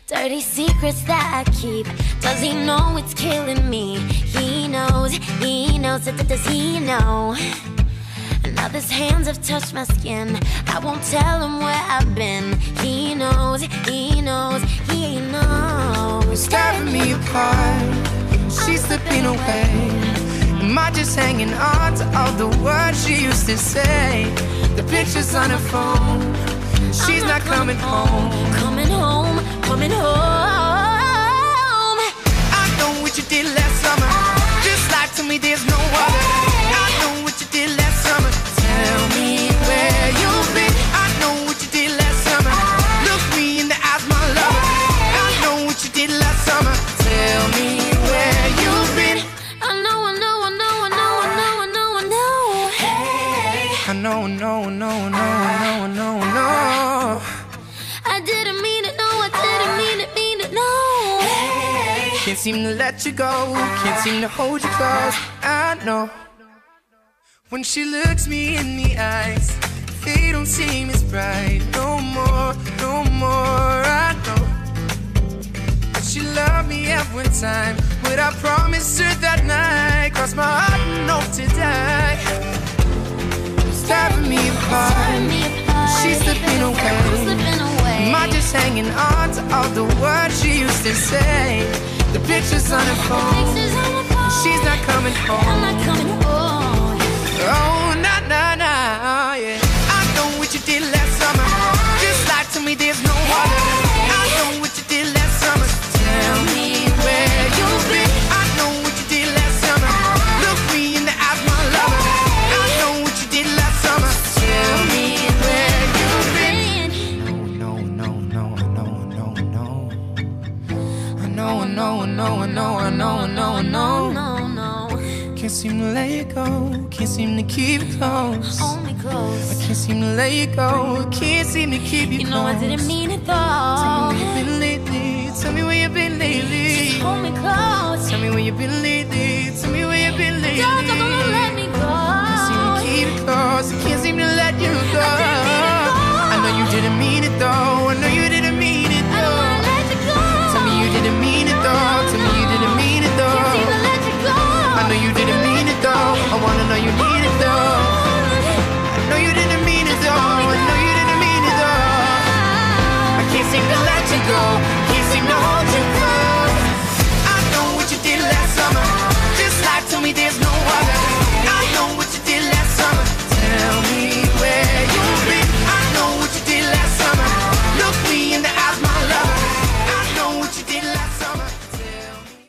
Dirty secrets that I keep. Does he know it's killing me? He knows, does he know? Now his hands have touched my skin. I won't tell him where I've been. He knows, he knows. It's tearing me apart. She's slipping away. Am I just hanging on to all the words she used to say? The pictures on her phone. She's not coming home. Coming home. I know what you did last summer. Just lie to me, there's no other. I know what you did last summer. Tell me where you've been. I know what you did last summer. Look me in the eyes, my lover. I know what you did last summer. Tell me where you've been. I know. Hey. I know. I didn't mean it, no, I didn't mean it, no. Hey. Can't seem to let you go. Can't seem to hold you close. I know. When she looks me in the eyes, they don't seem as bright. No more. I know that she loved me every time, but I promised her that night. Crossed my heart and hope to die. It's tearing me apart. She's slipping away. Am I just hanging on to all the words she used to say? The pictures on her phone. She's not coming home. Oh, nah, yeah. I know what you did last summer. Just lie to me, there's no other. I know what you did last summer. Tell me where you've been. I know what you did last summer. Look me in the eyes, my lover. I know what you did last summer. Tell me where you've been. No. I know. Can't seem to let you go. Can't seem to keep it close. Hold me close. I can't seem to let you go. Can't seem to keep you close. You know I didn't mean it though. Tell me where you've been lately. Tell me where you've been lately. Just hold me close. Tell me where you've been lately. Tell me where you've been lately. Don't let me go. Can't seem to keep it close. I can't seem to let